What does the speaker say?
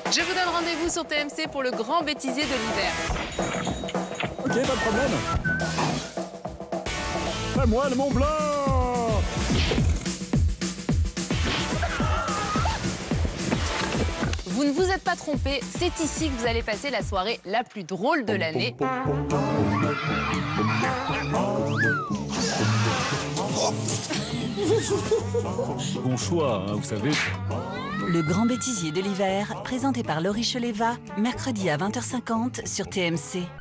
Je vous donne rendez-vous sur TMC pour le grand bêtisier de l'hiver. Ok, pas de problème. À moi le Mont Blanc! Vous ne vous êtes pas trompé, c'est ici que vous allez passer la soirée la plus drôle de l'année. Bon choix, hein, vous savez. Le grand bêtisier de l'hiver, présenté par Laurie Cheleva, mercredi à 20h50 sur TMC.